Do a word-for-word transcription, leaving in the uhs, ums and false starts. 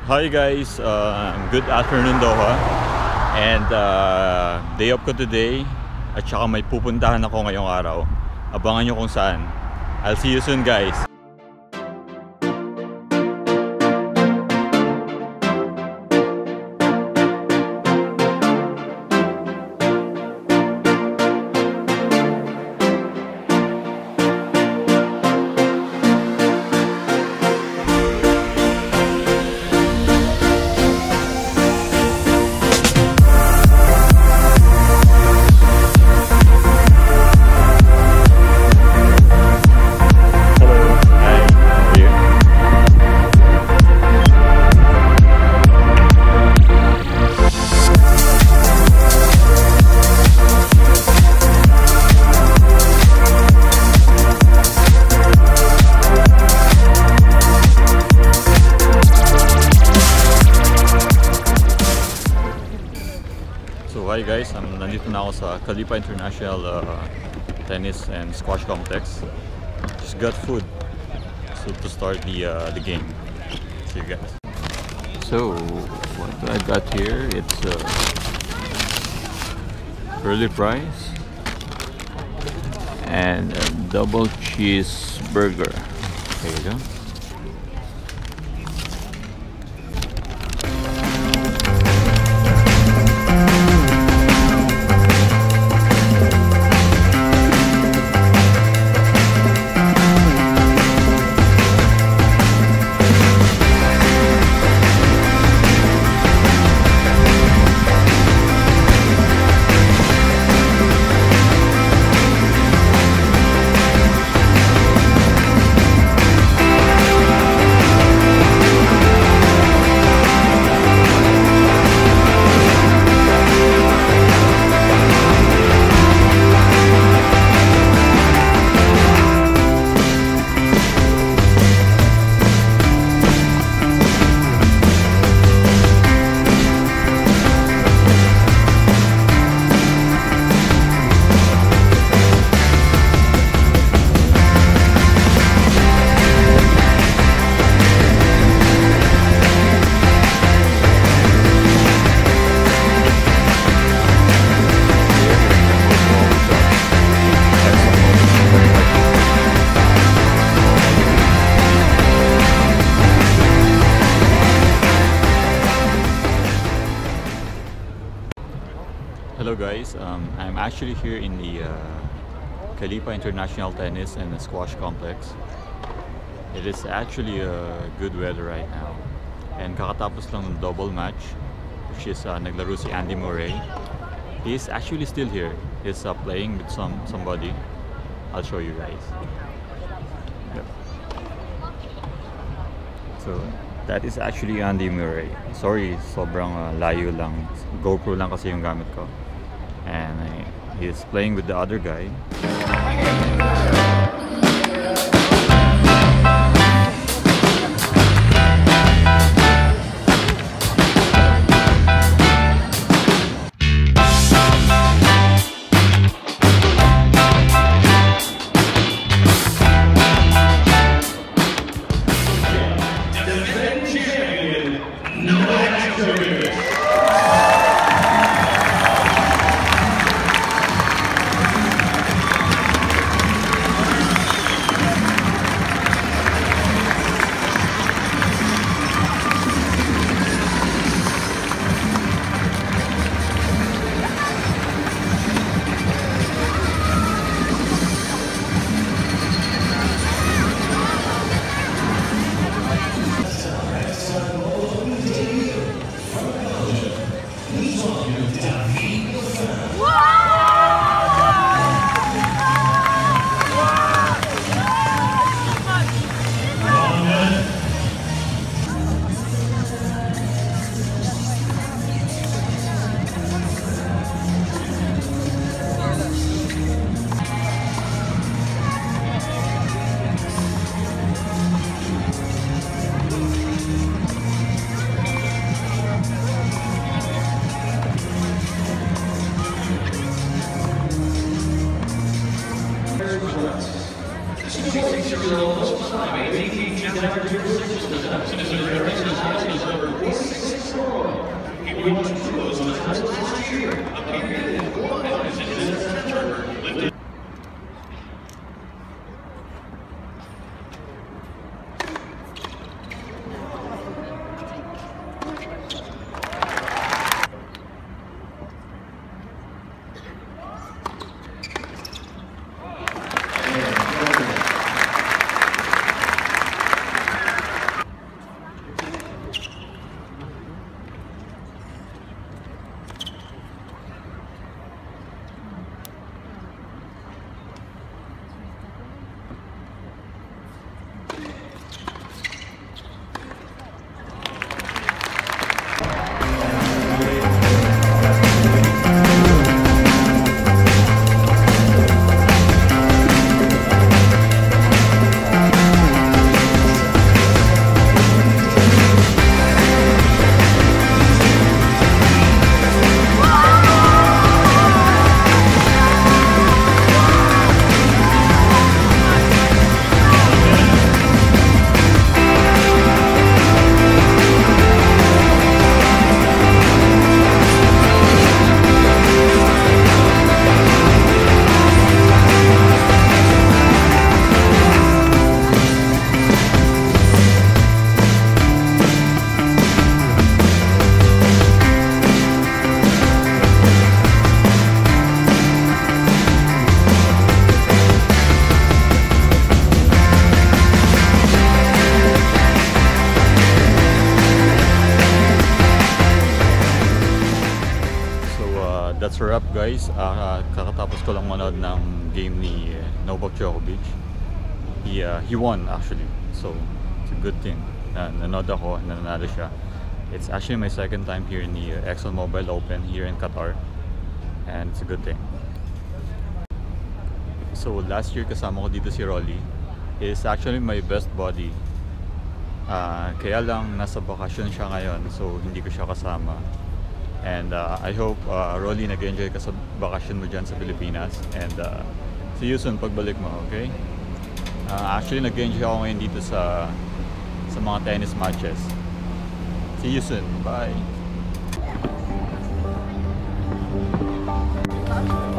Hi guys, uh, good afternoon Doha. And uh, day off ko today. At saka may pupuntahan ako ngayong araw. Abangan nyo kung saan. I'll see you soon guys. So hi guys, um, nandito na ako sa Khalifa International uh, Tennis and Squash Complex. Just got food so to start the uh, the game. See you guys. So what I got here, it's uh, curly fries and a double cheeseburger. There you go. Hello guys, um, I'm actually here in the uh, Khalifa International Tennis and Squash Complex. It is actually a uh, good weather right now. And kakatapos lang ng double match, which is uh, naglaro si Andy Murray. He is actually still here. He's uh, playing with some somebody. I'll show you guys. Yep. So that is actually Andy Murray. Sorry, sobrang uh, layo lang. GoPro lang kasi yung gamit ko. And uh, he's playing with the other guy. that's a wrap guys. Uh, kakatapos ko lang manood ng game ni uh, Novak Djokovic. He, uh, he won actually, so it's a good thing. Uh, nanood ako, nananalo siya. It's actually my second time here in the uh, Exxonmobil Open here in Qatar, and it's a good thing. So last year kasama ko dito si Rolly. He is actually my best buddy. Uh, kaya lang nasa bakasyon siya ngayon, so hindi ko siya kasama. And uh, I hope uh, Rolly nag-enjoy ka sa bakasyon mo dyan sa Pilipinas. And uh, see you soon pagbalik mo, okay? Uh, actually nag-enjoy ako ngayon dito sa sa mga tennis matches. See you soon. Bye!